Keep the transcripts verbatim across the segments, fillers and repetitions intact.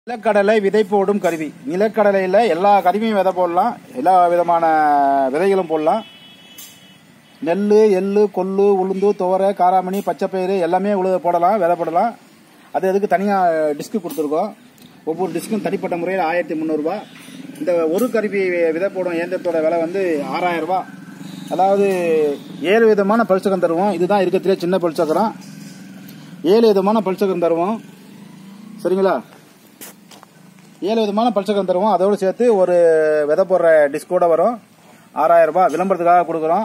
நிலக்கடலை விதை போடும் கருவி. நிலக்கடலையில் எல்லா கருவியும் விதை போடலாம், எல்லா விதமான விதைகளும் போடலாம். நெல், எள்ளு, கொள்ளு, உளுந்து, துவரை, காராமணி, பச்சைப்பயிறு எல்லாமே உழுத போடலாம், விதை போடலாம். அது அதுக்கு தனியாக டிஸ்க்கு கொடுத்துருக்கோம். ஒவ்வொரு டிஸ்க்கும் தனிப்பட்ட முறையில் ஆயிரத்தி முந்நூறுரூவா. இந்த ஒரு கருவி விதை போடும் இயந்திரத்தோட விலை வந்து ஆறாயிரம் ரூபா. அதாவது ஏழு விதமான பல்சக்கரம் தருவோம். இதுதான் இருக்கிறதுலே சின்ன பல்சக்கரம். ஏழு விதமான பல்சக்கரம் தருவோம். சரிங்களா? ஏழு விதமான பல்சக்கரம் தருவோம். அதோடு சேர்த்து ஒரு விதை போடுற டிஸ்கோட வரும். ஆறாயிரம் ரூபாய் விளம்பரத்துக்காக கொடுக்குறோம்.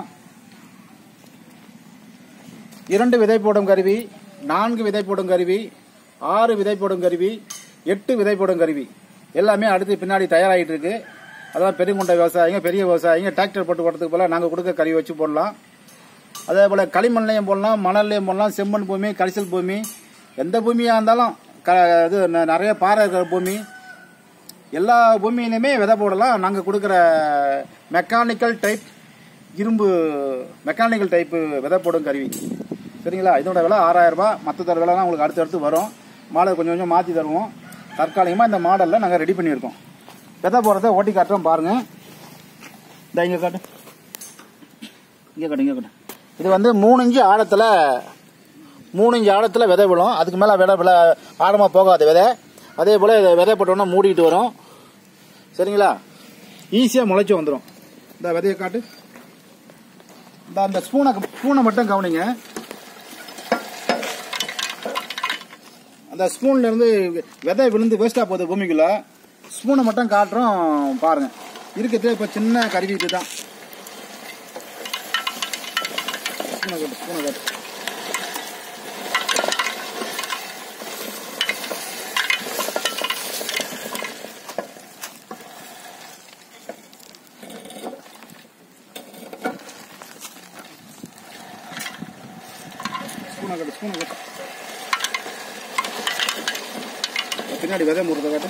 இரண்டு விதை போடும் கருவி, நான்கு விதை போடும் கருவி, ஆறு விதை போடும் கருவி, எட்டு விதை போடும் கருவி எல்லாமே அடுத்து பின்னாடி தயாராகிட்டு இருக்கு. அதான் பெருங்குண்ட விவசாயிங்க, பெரிய விவசாயிங்க டிராக்டர் போட்டு போடுறதுக்கு போல நாங்கள் கொடுக்க கருவி வச்சு போடலாம். அதே போல் களிமண்லையும் போடலாம், மணல்லையும் போடலாம், செம்மண் பூமி, கரிசல் பூமி, எந்த பூமியாக இருந்தாலும் க இது நிறைய பாறை இருக்கிற பூமி, எல்லா பூமியிலுமே விதை போடலாம். நாங்கள் கொடுக்குற மெக்கானிக்கல் டைப் இரும்பு மெக்கானிக்கல் டைப்பு விதை போடும் கருவி. சரிங்களா? இதோட விலை ஆறாயிரம் ரூபாய். மற்ற தர விலைலாம் உங்களுக்கு அடுத்தடுத்து வரும். மாடல் கொஞ்சம் கொஞ்சம் மாற்றி தருவோம். தற்காலிகமாக இந்த மாடலில் நாங்கள் ரெடி பண்ணியிருக்கோம். விதை போடுறத ஓட்டி காட்டுறோம் பாருங்கள். இந்த இங்கே காட்டு, இங்கே காட்டு, இங்கே காட்டு. இது வந்து மூணு இன்ச்சு ஆழத்தில் மூணு இன்ச்சு ஆழத்தில் விதை விழும். அதுக்கு மேலே விதை விலை ஆழமாக போகாது விதை. அதே போல் விதை போட்டோன்னா மூடிக்கிட்டு வரும். சரிங்களா? ஈஸியாக முளைச்சி வந்துடும். இந்த விதையை காட்டு. இந்த அந்த ஸ்பூனை ஸ்பூனை மட்டும் கவனிங்க. அந்த ஸ்பூன்ல இருந்து விதை விழுந்து வேஸ்டா போகுது பூமிக்குள்ள. ஸ்பூனை மட்டும் காட்டுறோம் பாருங்க. இருக்கிறது இப்ப சின்ன கருவி இதுதான். ஸ்பூனை காட்டு, ஸ்பூனை காட்டு. ஸ்பூனை காட்டு, ஸ்பூனை காட்டு. பின்னாடி விதை முறுத காட்டு.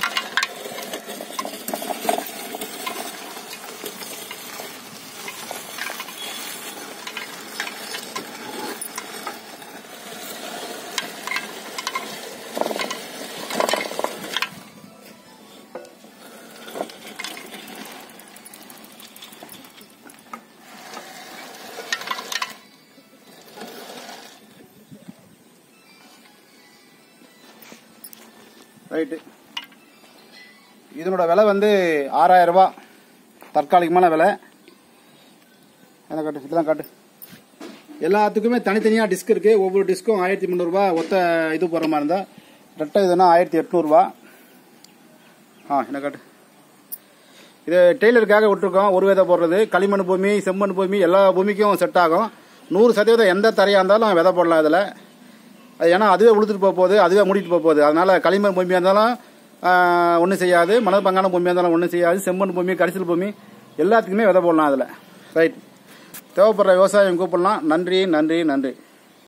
ரைட்டு. இதனோட விலை வந்து ஆறாயிரம் ரூபாய் தற்காலிகமான விலை. என்ன காட்டு, இதெல்லாம் காட்டு. எல்லாத்துக்குமே தனித்தனியாக டிஸ்க் இருக்கு. ஒவ்வொரு டிஸ்க்கும் ஆயிரத்தி முந்நூறுரூவா. ஒத்த இது போடுற மாதிரி இருந்தால் ரெட்டை இதுனா ஆயிரத்தி எட்நூறுரூவா. ஆ என்ன காட்டு. இது டெய்லருக்காக விட்டுருக்கோம். ஒரு விதை போடுறது களிமண் பூமி, செம்மண் பூமி எல்லா பூமிக்கும் செட் ஆகும். நூறு சதவீதம் எந்த தரையாக இருந்தாலும் விதை போடலாம் இதில். அது ஏன்னா அதுவே உளுத்துட்டு போக போகுது, அதுவே மூடிட்டு போக போகுது. அதனால களிமண் பூமியாக இருந்தாலும் ஒன்றும் செய்யாது, மணல் பங்கான பூமியாக இருந்தாலும் ஒன்றும் செய்யாது, செம்மண் பூமி, கரிசல் பூமி எல்லாத்துக்குமே விதை போடலாம் அதில். ரைட். தேவைப்படுற விவசாயம் கூப்பிடலாம். நன்றி, நன்றி, நன்றி.